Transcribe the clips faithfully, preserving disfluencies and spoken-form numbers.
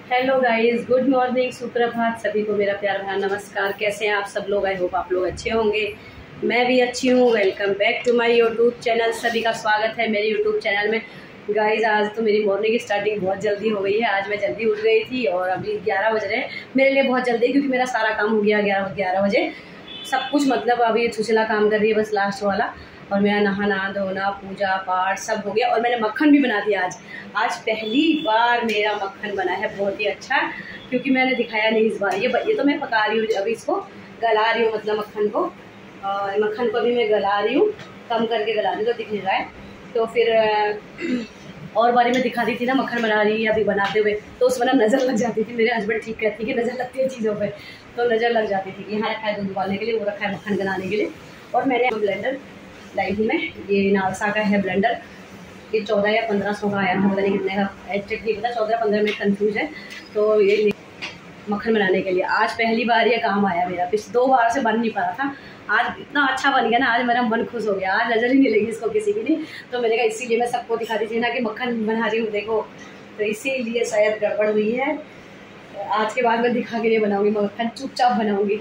Hello guys, good morning, सुप्रभात। सभी को मेरा प्यार भरा नमस्कार। कैसे हैं आप सब लोग? आई होप आप लोग अच्छे होंगे। मैं भी अच्छी हूँ। Welcome back to my YouTube channel. सभी का स्वागत है मेरे यूट्यूब चैनल में। गाइस, आज तो मेरी मॉर्निंग की स्टार्टिंग बहुत जल्दी हो गई है। आज मैं जल्दी उठ गई थी और अभी ग्यारह बज रहे हैं। मेरे लिए बहुत जल्दी, क्योंकि मेरा सारा काम हो गया ग्यारह ग्यारह बजे सब कुछ। मतलब अभी सुशीला काम कर रही है बस लास्ट वाला, और मेरा नहाना धोना पूजा पाठ सब हो गया। और मैंने मक्खन भी बना दिया आज। आज पहली बार मेरा मक्खन बना है, बहुत ही अच्छा, क्योंकि मैंने दिखाया नहीं इस बार। ये ये तो मैं पका रही हूँ, अभी इसको गला रही हूँ, मतलब मक्खन को। और मक्खन को अभी मैं गला रही हूँ, कम करके गला रही हूँ तो दिख नहीं रहा है। तो फिर और बारी में दिखा दी थी ना मक्खन बना रही है अभी बनाते हुए, तो उस वरना नज़र लग जाती थी। मेरे हस्बैंड ठीक कहती है कि नज़र लगती है चीज़ों पे, तो नज़र लग जाती थी कि यहाँ रखा है दूध उबालने के लिए, वो रखा है मक्खन बनाने के लिए। और मैंने ब्लेंडर लाई थी मैं, ये नालसा का है ब्लेंडर। ये चौदह या पंद्रह सौ का आया था, पता नहीं कितने का एग्जैक्ट नहीं पता, चौदह पंद्रह में कंफ्यूज है। तो ये मक्खन बनाने के लिए आज पहली बार ये काम आया मेरा। पिछले दो बार से बन नहीं पा रहा था, आज इतना अच्छा बन गया ना, आज मेरा मन खुश हो गया। आज नज़र ही नहीं लगी इसको किसी की नहीं, तो मैंने कहा इसीलिए मैं सबको दिखा दी थी ना कि मक्खन बना रही हूँ देखो, तो इसीलिए शायद गड़बड़ हुई है। आज के बाद मैं दिखा के नहीं बनाऊँगी मक्खन, चुपचाप बनाऊँगी।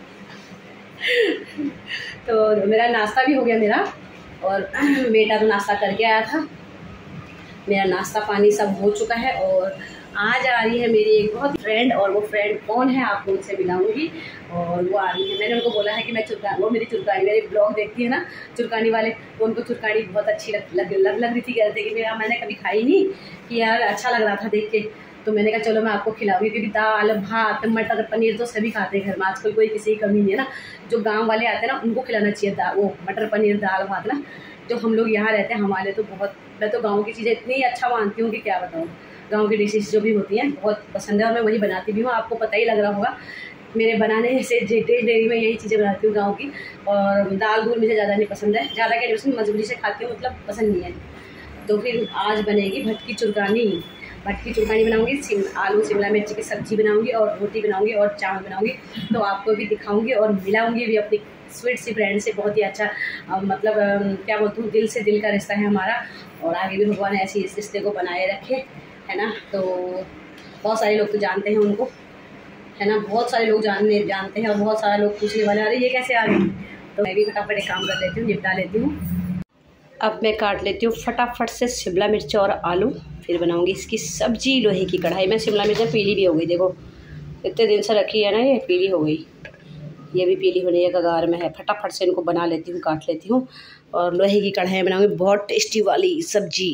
तो मेरा नाश्ता भी हो गया मेरा, और बेटा तो नाश्ता करके आया था। मेरा नाश्ता पानी सब हो चुका है। और आज आ रही है मेरी एक बहुत फ्रेंड, और वो फ्रेंड कौन है आपको उनसे मिलाऊंगी। और वो आ रही है, मैंने उनको बोला है कि मैं चुरका वो मेरी चुरकानी, मेरे ब्लॉग देखती है ना चुरकानी वाले, तो उनको चुरकानी बहुत अच्छी लग लग लग, लग रही थी। कहते कि मेरा मैंने कभी खाई नहीं, कि यार अच्छा लग रहा था देख के, तो मैंने कहा चलो मैं आपको खिलाऊंगी। क्योंकि दाल भात मटर पनीर तो सभी खाते हैं घर में आजकल, कोई किसी की कमी नहीं है ना। जो गांव वाले आते हैं ना उनको खिलाना चाहिए दाल, वो मटर पनीर दाल भात ना। जो हम लोग यहाँ रहते हैं हमारे तो बहुत, मैं तो गाँव की चीज़ें इतनी अच्छा मानती हूँ कि क्या बताऊँ। गाँव की डिशेज जो भी होती हैं बहुत पसंद है, और मैं वही बनाती भी हूँ। आपको पता ही लग रहा होगा मेरे बनाने से, डेली डेली में यही चीज़ें बनाती हूँ गाँव की। और दाल दूल मुझे ज़्यादा नहीं पसंद है, ज़्यादा क्या नहीं, मजबूरी से खाती हूँ, मतलब पसंद नहीं है। तो फिर आज बनेगी भटकी चुरकानी। भटकी चुरकानी बनाऊंगी, सिम आलू शिमला मिर्च की सब्जी बनाऊंगी, और रोटी बनाऊंगी, और चावल बनाऊंगी। तो आपको भी दिखाऊंगी और मिलाऊंगी भी अपनी स्वीट सी फ्रेंड से। बहुत ही अच्छा, आ, मतलब आ, क्या बोलती हूँ, दिल से दिल का रिश्ता है हमारा, और आगे भी भगवान ऐसे इस रिश्ते को बनाए रखे, है ना। तो बहुत सारे लोग तो जानते हैं उनको, है ना, बहुत सारे लोग जानने जानते हैं, और बहुत सारे लोग पूछने वाले अरे ये कैसे आ गई। तो मैं भी फटाफट एक काम कर लेती हूँ, निपटा लेती हूँ। अब मैं काट लेती हूँ फटाफट से शिमला मिर्च और आलू, फिर बनाऊंगी इसकी सब्जी। लोहे की कढ़ाई में शिमला मिर्च पीली भी हो गई, देखो इतने दिन से रखी है ना, ये पीली हो गई, ये भी पीली होने के कगार में है। फटाफट से इनको बना लेती हूँ, काट लेती हूँ, और लोहे की कढ़ाई में बनाऊंगी बहुत टेस्टी वाली सब्जी।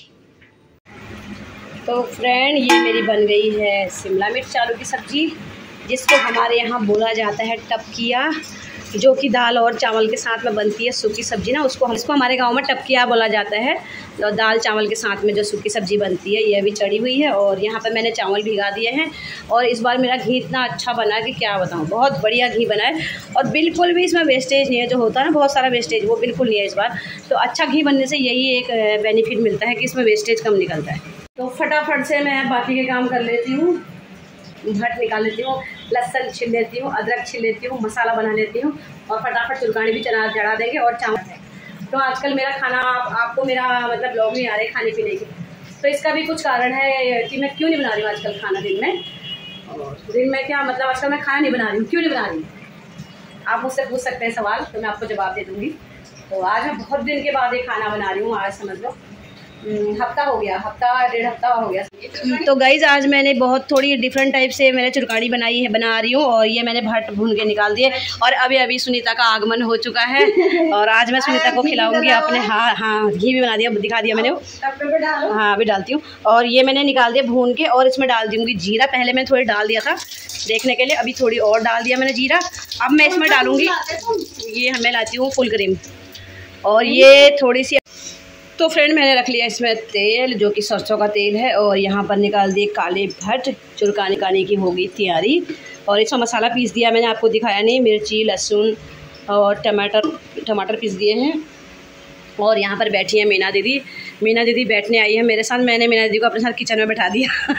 तो फ्रेंड, ये मेरी बन गई है शिमला मिर्च आलू की सब्जी, जिसको हमारे यहाँ बोला जाता है टपकिया, जो कि दाल और चावल के साथ में बनती है सूखी सब्जी ना, उसको इसको हमारे गांव में टपकिया बोला जाता है। और दाल चावल के साथ में जो सूखी सब्जी बनती है, ये भी चढ़ी हुई है। और यहाँ पर मैंने चावल भिगा दिए हैं। और इस बार मेरा घी इतना अच्छा बना कि क्या बताऊँ, बहुत बढ़िया घी बना है, और बिल्कुल भी इसमें वेस्टेज नहीं है। जो होता है ना बहुत सारा वेस्टेज, वो बिल्कुल नहीं है इस बार। तो अच्छा घी बनने से यही एक बेनिफिट मिलता है कि इसमें वेस्टेज कम निकलता है। तो फटाफट से मैं बाकी के काम कर लेती हूँ, भट निकाल लेती हूँ, लहसुन छिल लेती हूँ, अदरक छिल लेती हूँ, मसाला बना लेती हूँ, और फटाफट चुरकानी भी चना चढ़ा देंगे, और चावल है। तो आजकल मेरा खाना आप, आपको मेरा मतलब ब्लॉग नहीं आ रहे खाने पीने की, तो इसका भी कुछ कारण है कि मैं क्यों नहीं बना रही हूँ आजकल खाना दिन में। और दिन में क्या मतलब, आजकल मैं खाना नहीं बना रही हूँ, क्यों नहीं बना रही हूँ, आप मुझसे पूछ सकते हैं सवाल, तो मैं आपको जवाब दे दूँगी। तो आज मैं बहुत दिन के बाद ये खाना बना रही हूँ, आज समझ लो हफ्ता हो गया, हफ्ता डेढ़ हफ्ता हो गया। तो गाइज, आज मैंने बहुत थोड़ी डिफरेंट टाइप से मैंने चुरकानी बनाई है, बना रही हूँ। और ये मैंने भट भून के निकाल दिए, और अभी अभी सुनीता का आगमन हो चुका है, और आज मैं सुनीता को खिलाऊंगी अपने। हाँ हाँ, घी भी बना दिया, दिखा दिया मैंने वो। हाँ, अभी डालती हूँ। और ये मैंने निकाल दिया भून के, और इसमें डाल दूँगी जीरा। पहले मैंने थोड़ी डाल दिया था देखने के लिए, अभी थोड़ी और डाल दिया मैंने जीरा। अब मैं इसमें डालूँगी, ये मैं लाती हूँ फुल क्रीम, और ये थोड़ी सी। तो फ्रेंड, मैंने रख लिया इसमें तेल, जो कि सरसों का तेल है, और यहाँ पर निकाल दिए काले भट। चुरकानी काने की होगी तैयारी। और इसमें मसाला पीस दिया मैंने, आपको दिखाया नहीं, मिर्ची लहसुन और टमाटर टमाटर पीस दिए हैं। और यहाँ पर बैठी है मीना दीदी। मीना दीदी बैठने आई है मेरे साथ, मैंने मीना दीदी को अपने साथ किचन में बैठा दिया।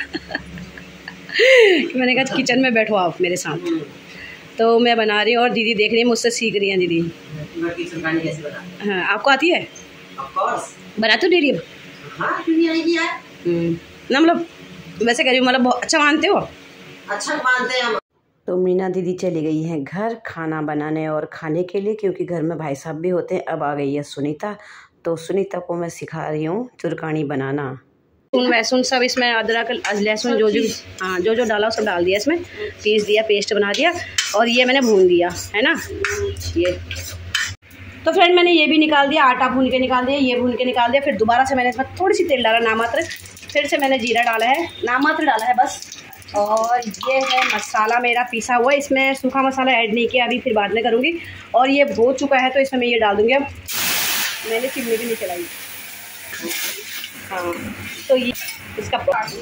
मैंने कहा किचन में बैठो आप मेरे साथ। तो मैं बना रही हूँ, और दीदी देख रही है, मुझसे सीख रही हैं दीदी। हाँ, आपको आती है? बना तो दे रही हो? हाँ, क्यों नहीं आएगी यार। ना मतलब वैसे गरीब मतलब बहुत अच्छा मानते हो? अच्छा मानते हैं हम। तो मीना दीदी चली गई हैं घर खाना बनाने और खाने के लिए, क्योंकि घर में भाई साहब भी होते हैं। अब आ गई है सुनीता, तो सुनीता को मैं सिखा रही हूँ चुरकानी बनाना। लहसुन वैसुन सब इसमें, अदरक लहसुन जो जो हाँ जो जो डाला सब डाल दिया, इसमें पीस दिया, पेस्ट बना दिया, और ये मैंने भून दिया है ना। ये तो फ्रेंड मैंने ये भी निकाल दिया, आटा भून के निकाल दिया, ये भून के निकाल दिया। फिर दोबारा से मैंने इसमें थोड़ी सी तेल डाला नामात्र, फिर से मैंने जीरा डाला है, नामात्र डाला है बस। और ये है मसाला मेरा पीसा हुआ, इसमें सूखा मसाला ऐड नहीं किया अभी, फिर बाद में करूँगी। और ये हो चुका है तो इसमें मैं ये डाल दूँगी। अब मैंने चिमनी भी नहीं चलाई। हाँ तो ये इसका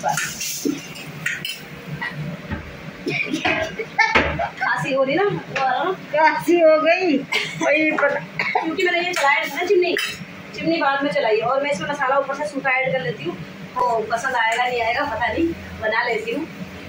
खांसी हो रही ना, खांसी हो गई वही पता, क्योंकि मैंने ये चलाया था ना चिमनी, चिमनी बाद में चलाई। और मैं इसमें मसाला ऊपर से सूखा ऐड कर लेती हूँ, तो पसंद आएगा नहीं आएगा पता नहीं, बना लेती हूँ।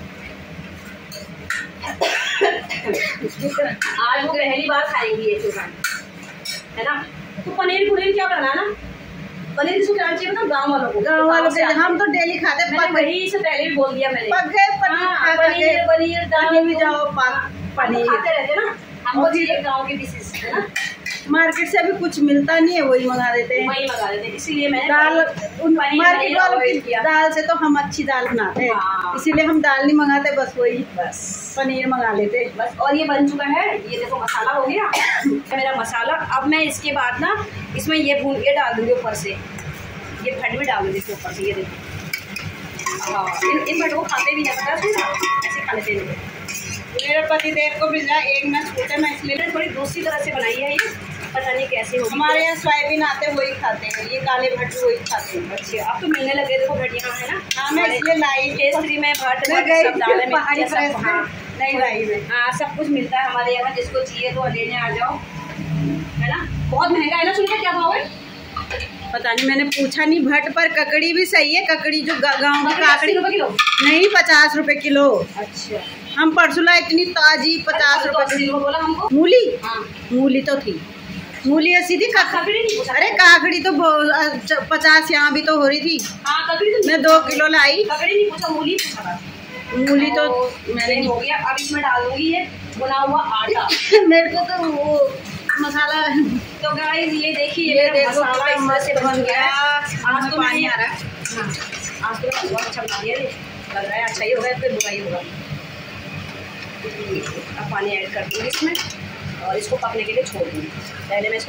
आज वो पहली बार खाएंगी ये चूरमा, है ना। तो पनीर पुनीर क्या बनाना ना, पनीर किसको खिलाना चाहिए मतलब गाँव वालों को, गाँव वालों से हम तो डेली खाते हैं। वही से पहले भी बोल दिया मैंने, पनीर पनीर पनीर दाल भी जाओ, पनीर खाते रहते ना हमको, चाहिए गाँव की डिशेज है ना। मार्केट से अभी कुछ मिलता नहीं है, वही मंगा देते हैं, वही मंगा देते हैं। इसीलिए मैंने दाल मार्केट वालों की दाल से तो हम अच्छी दाल बनाते हैं, इसीलिए हम दाल नहीं मंगाते, बस वही बस पनीर मंगा लेते बस। और ये बन चुका है, ये देखो मसाला हो गया मेरा मसाला। अब मैं इसके बाद ना इसमें ये भून के डाल दूंगी ऊपर से, ये भट भी डाल दूंगी इसके ऊपर से, ये देखो। हाँ इन इन भट को खाते भी नहीं पता, ऐसे खा लेते हैं। मेरे पति देव को मिल जाए एक मैच पूछे, मैं इसलिए थोड़ी दूसरी तरह से बनाई है ये, पता नहीं कैसे हो। हमारे यहाँ सोयाबीन आते वही खाते हैं, ये काले भट वही खाते हैं। अच्छा अब तो मिलने लगे, देखो भट यहाँ है ना। हाँ मैं इसलिए लाई, केसरी में भट सब दालें पहाड़ी फ्रेश नहीं लाई में। हाँ सब कुछ मिलता है हमारे यहाँ, जिसको चाहिए तो लेने आ जाओ, है ना। बहुत महंगा है ना, सुनिए क्या भाव है पता नहीं, मैंने पूछा नहीं। भट पर ककड़ी भी सही है, ककड़ी जो गाँव की काकड़ी किलो नहीं, पचास रुपए किलो। अच्छा हम परसों लाई इतनी ताजी पचास रुपए किलो बोला हमको। मूली, हाँ मूली तो थी, मूली ऐसी थी। अरे काकड़ी तो पचास यहाँ भी तो हो रही थी। हाँ ककड़ी तो मैं दो किलो लाई, ककड़ी नहीं पूछा, मूली पूछा। मूली तो मैंने हो गया। अब इसमें डाल दूंगी ये बुना हुआ आटा। मेरे को तो वो मसाला, तो गाइस ये देखिए ये मेरा मसाला इस तरह से बन गया है। आज तो पानी आ रहा है, हाँ आज तो बहुत अच्छा बना दिया, लग रहा है अच्छा ही होगा, फिर बुराई होगा। अब पानी ऐड कर दूँगी इसमें और इसको पकने के लिए छोड़ दूँगी। पहले मैं इसमें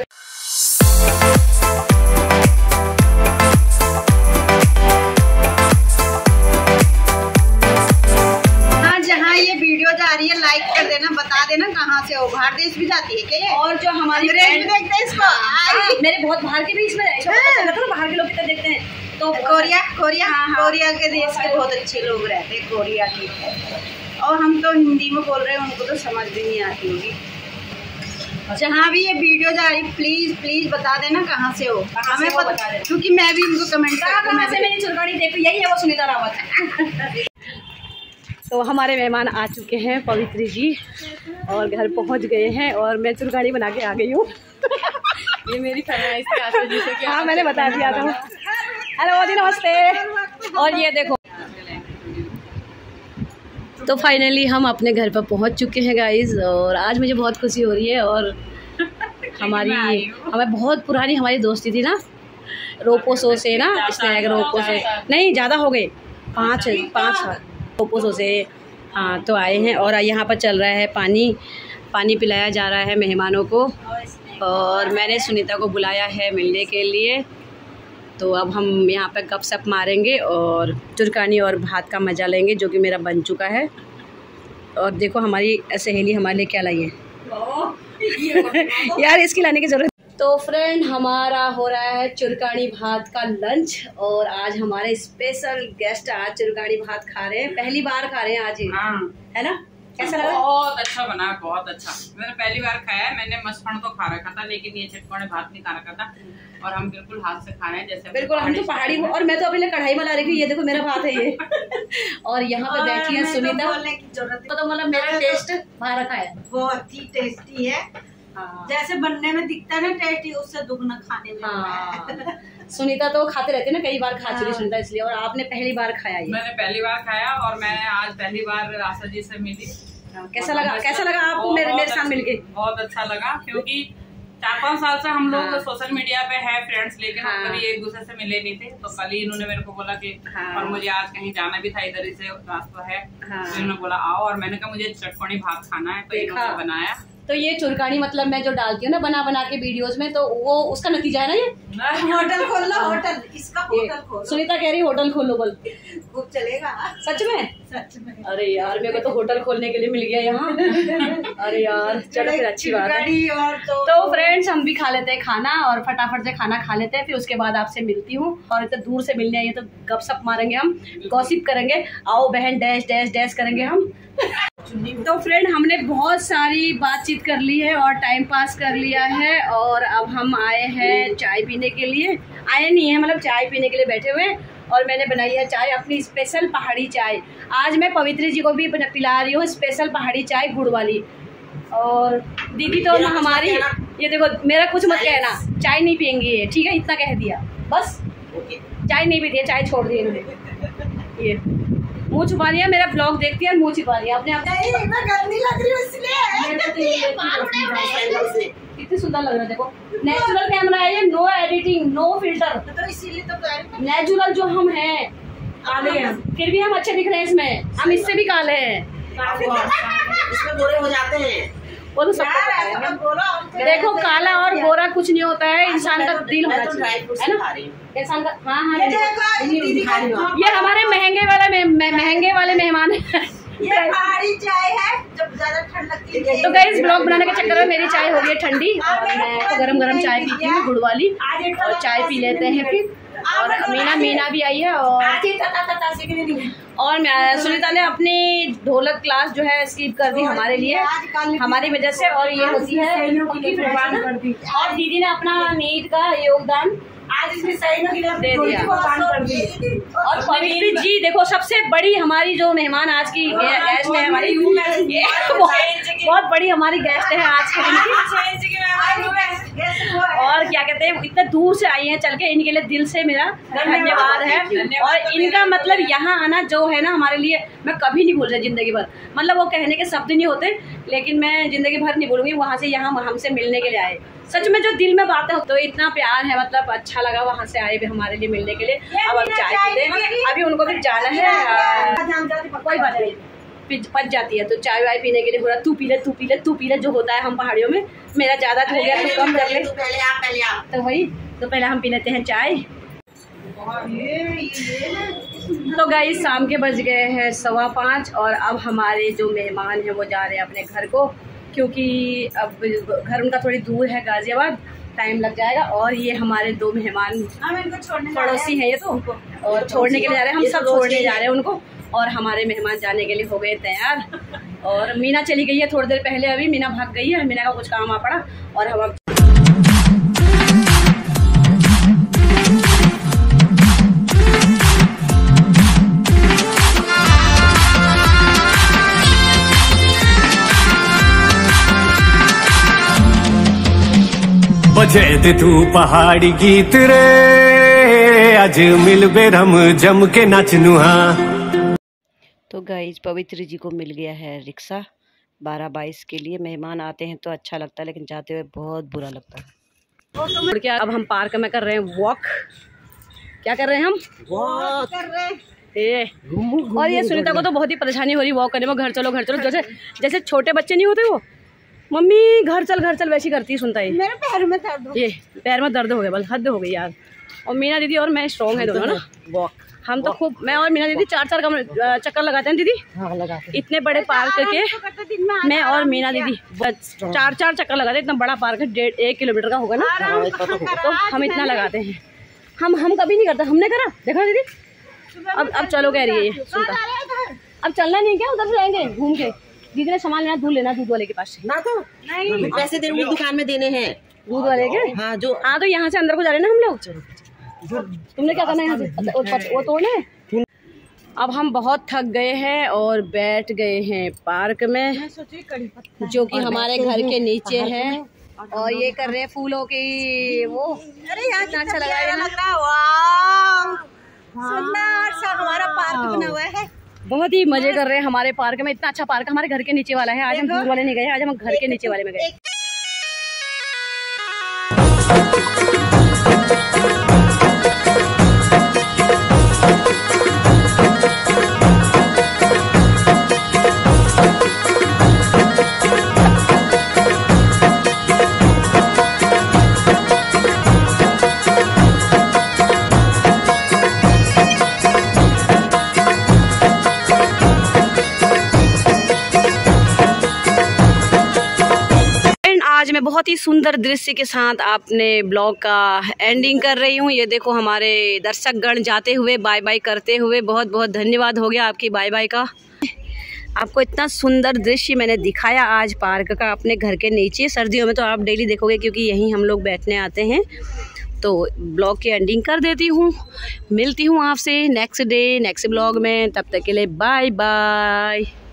हाँ, जहाँ ये वीडियो जा रही है लाइक कर देना, बता देना कहाँ से हो, बाहर देश भी जाती है क्या ये? और जो हमारी देखते हैं इसको, हाँ, मेरे बहुत बाहर के भी इसमें ना, बाहर के लोग कितना देखते हैं। तो कोरिया कोरिया हाँ, हाँ। कोरिया के देश के बहुत अच्छे लोग रहते हैं, कोरिया की। और हम तो हिंदी में बोल रहे हैं, उनको तो समझ भी नहीं आती होगी। जहाँ भी ये वीडियो जा रही प्लीज प्लीज बता देना कहाँ से हो, हमें पता, क्योंकि मैं भी उनको कमेंट कहाँ से मेरी चुरकानी देखो, यही है वो सुनीता रावत। तो हमारे मेहमान आ चुके हैं, पवित्री जी, और घर पहुंच गए हैं, और मैं चुरकानी बना के आ गई हूँ। ये मेरी फरमाइश थी आशा जी से कि हाँ मैंने बता दिया था। हेलो मोदी नमस्ते। और ये देखो, तो फाइनली हम अपने घर पर पहुंच चुके हैं गाइस, और आज मुझे बहुत खुशी हो रही है। और हमारी हमें बहुत पुरानी हमारी दोस्ती थी ना, रोपोसो से ना, स्नैक रोपो से नहीं ज़्यादा हो गए, पाँच पाँच रोपोसो से। हाँ तो आए हैं, और यहाँ पर चल रहा है पानी पानी पिलाया जा रहा है मेहमानों को, और मैंने सुनीता को बुलाया है मिलने के लिए। तो अब हम यहाँ पे गपशप मारेंगे और चुरकानी और भात का मज़ा लेंगे, जो कि मेरा बन चुका है। और देखो हमारी सहेली हमारे लिए क्या लाई है। यार इसकी लाने की ज़रूरत। तो फ्रेंड हमारा हो रहा है चुरकानी भात का लंच, और आज हमारे स्पेशल गेस्ट आज चुरकानी भात खा रहे हैं, पहली बार खा रहे हैं आज ही। हाँ। है ना, कैसा लगा? बहुत अच्छा बना, बहुत अच्छा। मैंने पहली बार खाया है, मैंने मसफण तो खा रखा था, लेकिन ये चटकोने भात नहीं खा रखा था। और हम बिल्कुल हाथ से खा रहे हैं जैसे बिल्कुल हम तो पहाड़ी, और मैं तो अभी कढ़ाई में ला रही हूँ, ये देखो मेरा भात है ये। और यहाँ पे बैठी है सुनीता, बोलने की जरूरत तो मतलब मेरा टेस्ट बाहर रखा है, बहुत ही टेस्टी है। हाँ। जैसे बनने में दिखता है ना टेस्टी, उससे दुगना खाने में। हाँ। सुनीता तो खाते रहते ना, कई बार खा चुकी सुनीता, इसलिए। और आपने पहली बार खाया ये? मैंने पहली बार खाया और मैं आज पहली बार आशा जी से मिली। कैसा लगा, कैसा लगा आपको मेरे मेरे साथ मिलके? बहुत अच्छा लगा, क्योंकि चार पाँच साल से हम लोग हाँ। सोशल मीडिया पे है फ्रेंड्स, लेकिन हाँ। हम कभी एक दूसरे से मिले नहीं थे। तो कल ही इन्होंने मेरे को बोला कि हाँ। और मुझे आज कहीं जाना भी था, इधर ही से रास्ता है। हाँ। तो इन्होंने बोला आओ, और मैंने कहा मुझे चटपटी भात खाना है, तो इन्होंने बनाया। तो ये चुरकानी मतलब मैं जो डालती हूँ ना बना बना के वीडियोस में, तो वो उसका नतीजा है ना ये। होटल खोल लो, होटल, इसका होटल खोल। सुनीता कह रही होटल खोल लो, बोल खूब चलेगा। सच में? सच में। अरे यार मेरे को तो होटल खोलने के लिए मिल गया यहाँ। अरे यार चलो फिर अच्छी बात है। और तो, तो फ्रेंड्स हम भी खा लेते हैं खाना, और फटाफट से खाना खा लेते हैं, फिर उसके बाद आपसे मिलती हूँ। और इतना दूर से मिलने आई है तो गपशप मारेंगे हम, गॉसिप करेंगे, आओ बहन डैश डैश डैश करेंगे हम। तो फ्रेंड हमने बहुत सारी बातचीत कर ली है और टाइम पास कर लिया है, और अब हम आए हैं चाय पीने के लिए। आए नहीं है मतलब चाय पीने के लिए बैठे हुए हैं, और मैंने बनाई है चाय, अपनी स्पेशल पहाड़ी चाय। आज मैं पवित्र जी को भी पिला रही हूँ स्पेशल पहाड़ी चाय गुड़ वाली। और दीदी तो हमारी, ये देखो मेरा कुछ मत कहना, चाय नहीं पियेंगी ये, ठीक है, इतना कह दिया बस। चाय नहीं पीती है, चाय छोड़ दी इन्होंने। ये मुँह छुपा दिया, मेरा ब्लॉग देखती है और मुँह छुपा दिया अपने आप। गंदी लग रही है इसलिए। कितनी सुंदर लग रहा है, देखो नेचुरल कैमरा है ये, नो एडिटिंग नो फिल्टर, तो इसीलिए तो नेचुरल जो हम हैं, काले हैं फिर भी हम अच्छे दिख रहे हैं इसमें, हम इससे भी काले हैं, इसमें गोरे हो जाते हैं। वो तो सबको पता है। देखो काला और गोरा कुछ नहीं होता है, इंसान का दिल होना चाहिए, है ना इंसान का। हाँ हाँ ये हमारे महंगे वाले महंगे वाले मेहमान है। ये पहाड़ी चाय है, जब ज्यादा ठंड लगती है। तो गाइस ब्लॉग बनाने के चक्कर में मेरी चाय हो गई है ठंडी, और मैं तो गरम गरम चाय पीती हूँ गुड़ वाली, और चाय पी लेते हैं फिर। और मीना मीना भी आई है, और और सुनीता ने अपनी ढोलक क्लास जो है स्किप कर दी हमारे लिए, हमारी वजह से। और ये होती है और दीदी ने अपना नीट का योगदान आज इसमें सही दे दिया। और पवित्र जी देखो सबसे बड़ी हमारी जो मेहमान आज की गेस्ट है हमारी, बहुत बड़ी हमारी गेस्ट है आज के दिन की। और क्या कहते हैं, इतने दूर से आई हैं चल के, इनके लिए दिल से मेरा धन्यवाद है। और इनका मतलब यहाँ आना जो है ना हमारे लिए, मैं कभी नहीं भूल रही जिंदगी भर। मतलब वो कहने के शब्द नहीं होते, लेकिन मैं जिंदगी भर नहीं भूलूंगी। वहाँ से यहाँ हमसे मिलने के लिए आए, सच में जो दिल में बातें हो, तो इतना प्यार है, मतलब अच्छा लगा वहाँ से आए भी हमारे लिए मिलने के लिए। अब हम चाय पीते हैं, अभी उनको भी जाना है, कोई बात नहीं पच जाती है, तो चाय वाय पीने के लिए हो रहा, तू पी ले तू पी ले तू पी ले, जो होता है हम पहाड़ियों में। मेरा ज्यादा हो गया तो कम कर ले, पहले आप पहले आप तो वही तो पहले हम पी लेते हैं चाय। तो गाइस शाम के बज गए हैं सवा पाँच, और अब हमारे जो मेहमान हैं वो जा रहे हैं अपने घर को, क्योंकि अब घर उनका थोड़ी दूर है गाजियाबाद, टाइम लग जाएगा। और ये हमारे दो मेहमान पड़ोसी हैं ये तो, और छोड़ने के लिए जा रहे हैं, हम सब छोड़ने जा रहे हैं उनको, और हमारे मेहमान जाने के लिए हो गए तैयार। और मीना चली गई है थोड़ी देर पहले, अभी मीना भाग गई है, मीना का कुछ काम आ पड़ा। और हम अब बजे दे तू पहाड़ी गीत रे, आज मिल बेरम जम के नाचनू। हाँ तो गाइस पवित्र जी को मिल गया है रिक्शा बारह बाईस के लिए। मेहमान आते हैं तो अच्छा लगता है, लेकिन जाते हुए बहुत बुरा लगता है। क्या अब हम पार्क में कर रहे हैं वॉक। क्या कर रहे हैं हम? वॉक कर रहे हैं। और ये सुनीता को तो बहुत ही परेशानी हो रही वॉक करने में, घर चलो घर चलो, जैसे जैसे छोटे बच्चे नहीं होते वो, मम्मी घर चल घर चल वैसी करती है। सुनता है मेरे पैर में दर्द, ये पैर में दर्द हो गया, बस हद हो गई यार। और मीना दीदी और मैं स्ट्रॉन्ग है दोनों ना, वॉक हम तो खूब, मैं और मीना दीदी चार चार चक्कर लगाते हैं दीदी। हाँ, लगाते। इतने बड़े पार्क के मैं और मीना दीदी चार चार चक्कर लगाते हैं। इतना बड़ा पार्क है, डेढ़ एक किलोमीटर का होगा ना, तो हम इतना लगाते हैं। हम हम कभी नहीं करते, हमने करा देखा दीदी। अब अब चलो कह रही है ये सुनता, अब चलना नहीं क्या, उधर से जाएंगे घूम के। दीदी ने सामान लेना, दूध लेना दूध वाले के पास से ना, तो नहीं पैसे देने दुकान में देने हैं दूध वाले के। हाँ जो हाँ तो यहाँ से अंदर को जा रहे ना हम लोग। तुमने क्या करना है यहाँ से, वो तोड़ने। अब हम बहुत थक गए हैं और बैठ गए हैं पार्क में, जो कि हमारे घर के नीचे है। और ये कर रहे हैं फूलों की वो। अरे यार कितना अच्छा लग रहा है, लग रहा है। वाह सुंदर सा हमारा पार्क बना हुआ है। बहुत ही मजे कर रहे हैं हमारे पार्क में। इतना अच्छा पार्क हमारे घर के नीचे वाला है। आज हम दूर वाले नहीं गए, आज हम घर के नीचे वाले में गए। आज मैं बहुत ही सुंदर दृश्य के साथ आपने ब्लॉग का एंडिंग कर रही हूँ। ये देखो हमारे दर्शक गण जाते हुए बाय बाय करते हुए, बहुत बहुत धन्यवाद हो गया आपकी बाय बाय का। आपको इतना सुंदर दृश्य मैंने दिखाया आज पार्क का अपने घर के नीचे। सर्दियों में तो आप डेली देखोगे क्योंकि यहीं हम लोग बैठने आते हैं। तो ब्लॉग की एंडिंग कर देती हूँ, मिलती हूँ आपसे नेक्स्ट डे नेक्स्ट ब्लॉग में। तब तक के लिए बाय बाय।